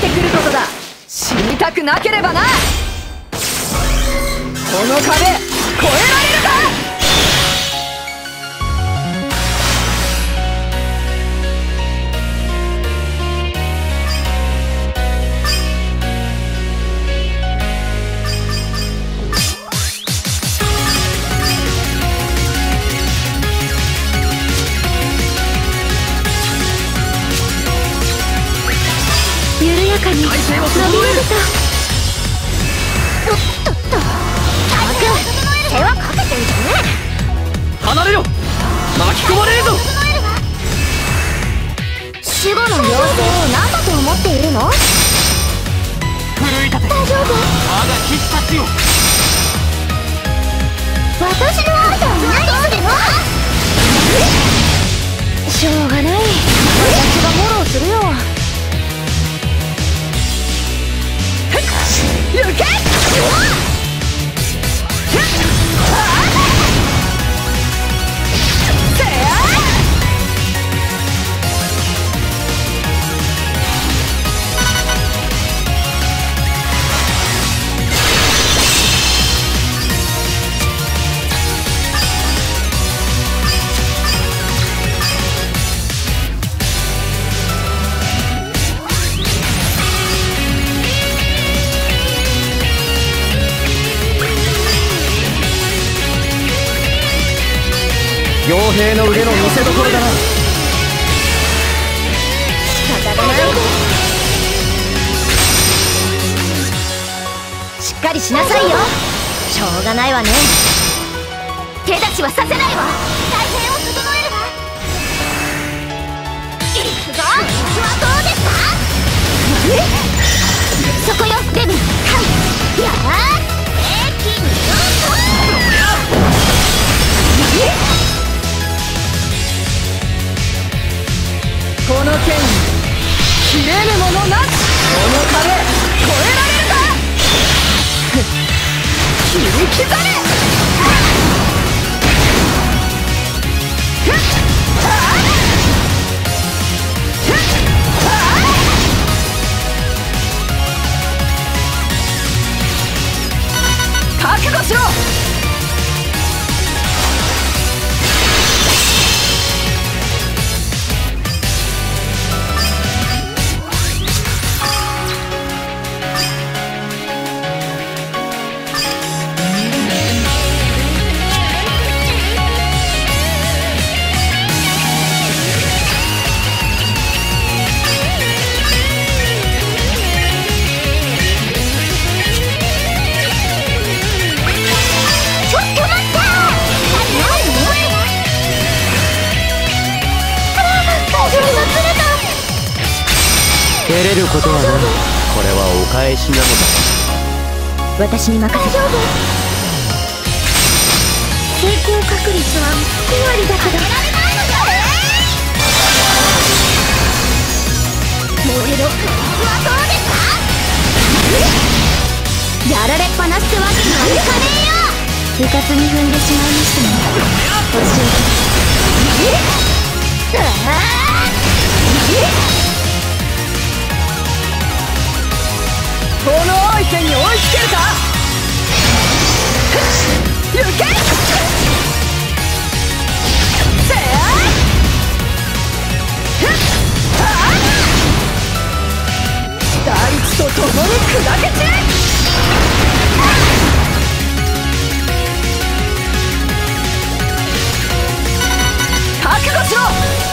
ってくることだ。死にたくなければな。この壁越えられるか。 緩やかに伸び伸びと。手はかけてんじゃねえ。 離れろ、巻き込まれるぞ。 守護の妖精を何だと思っているの。 奮い立て、 大丈夫。 我が騎士たちよ。 私のあんたを何するの。しょうがない、私がフォローするよ。 行け。 傭兵の腕の見せ所だな。 仕方がない。しっかりしなさいよ。しょうがないわね。手出しはさせないわ。体勢を整えるわ。いくぞ。はどうですか。そこよデビン。はいやー平均この剣切れるものなし。この壁越えられるか。切り刻め。覚悟しろ。 照れることはない。これはお返しなのだ。 私に任せ。大丈夫。成功確率は5割だけど。燃えろ。はどうですか。やられっぱなしってわけにはいかねえよ。うかつに踏んでしまいましたね。教えて。 この青い剣に追いつけるか。行け。せ大地と共に砕け散れ。覚悟しろ。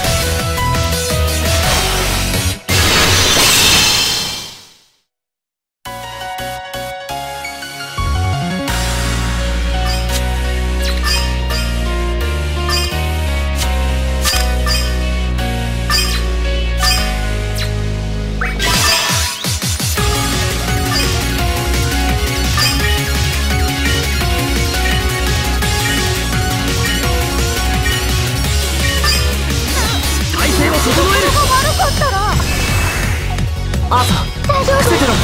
アーサー、大丈夫。伏せてろ。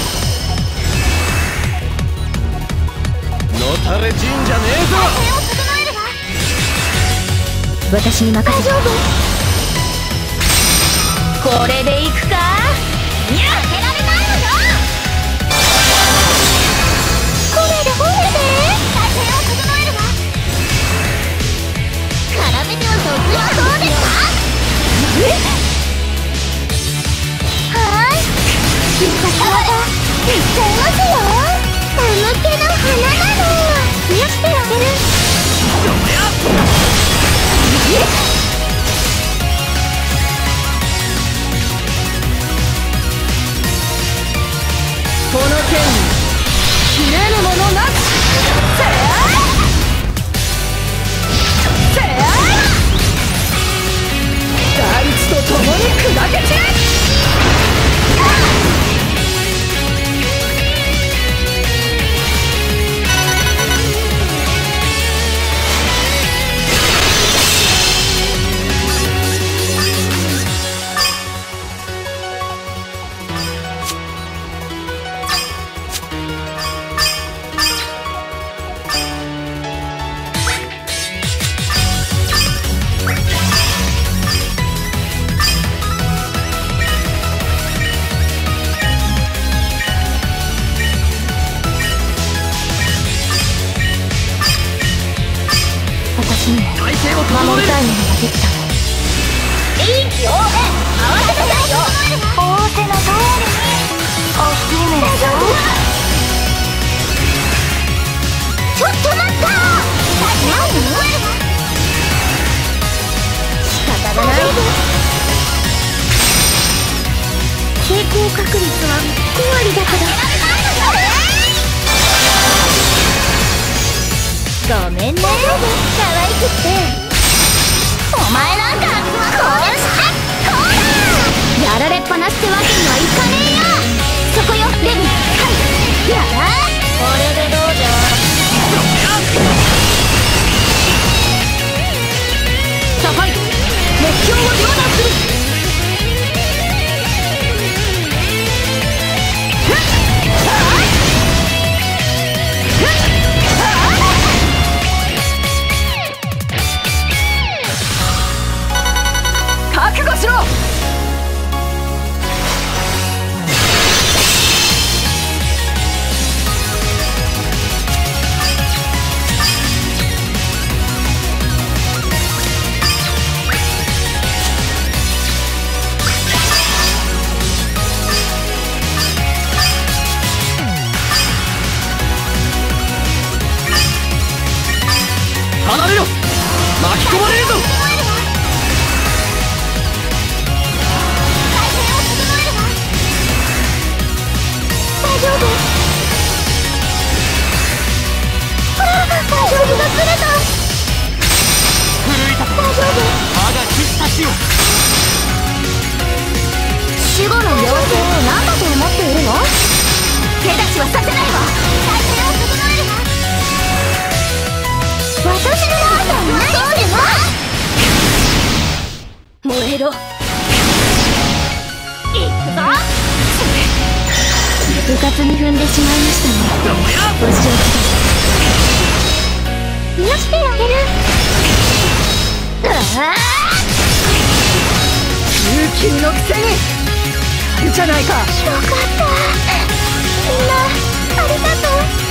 のたれ死んじゃねえぞ。 私に任せ。大丈夫。これでいくか。にゃっ。 この剣に切れぬものなし。せや大地と共に砕け散れ。 私にも守りたいものができた。臨機応変合わせてないよ。仰せの通りにお姫様。ちょっと待った。何？仕方がない。成功確率は5割だから。ごめんね、可愛くって。お前なんかこうしてこうだ。やられっぱなしってわけにはいかねえよ。そこよレミ。はいやだ。これでどうじゃ。高い目標を両断する。覚悟しろ。離れろ。巻き込まれるぞ。大丈夫がずれた。 奮い立て。 大丈夫。 我が騎士たちよ。 守護の妖精を何だと思っているの。手出しはさせないわ。体勢を整えるわ。私のラーメン何するの。燃えろ。いくぞ。部活に踏んでしまいましたね。ご承知です。よしてあげる。 悠久のくせにいいじゃないか。 よかった。みんなありがとう。